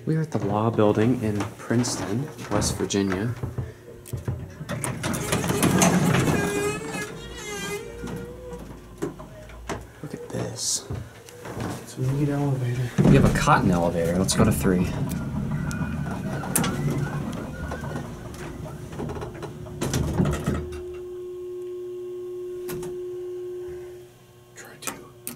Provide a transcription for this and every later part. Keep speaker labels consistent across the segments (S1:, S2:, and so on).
S1: We are at the Law Building in Princeton, West Virginia. Look at this.
S2: It's a neat elevator.
S1: We have a cotton elevator. Let's go to 3.
S2: Try 2.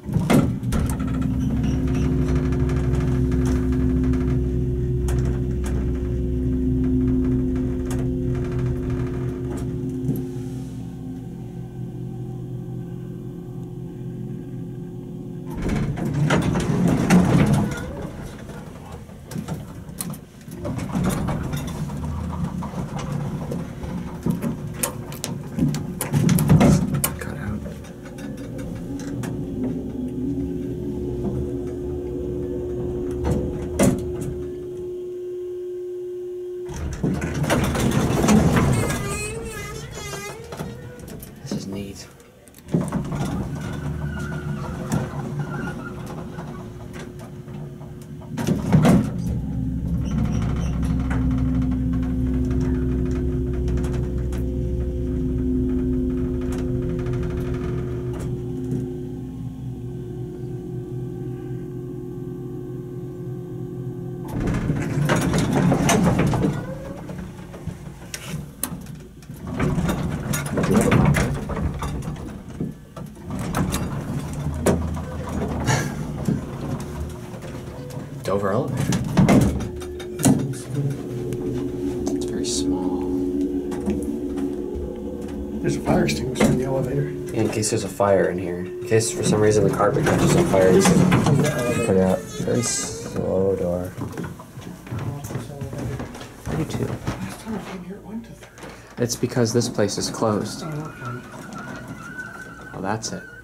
S1: This is neat. Dover elevator. It's very small.
S2: There's a fire extinguisher in the elevator.
S1: Yeah, in case there's a fire in here. In case for some reason the carpet catches on fire, you can put it out. Very slow door. 32.
S2: Last time I came here, it went to 30.
S1: It's because this place is closed.
S2: Oh, okay.
S1: Well, that's it.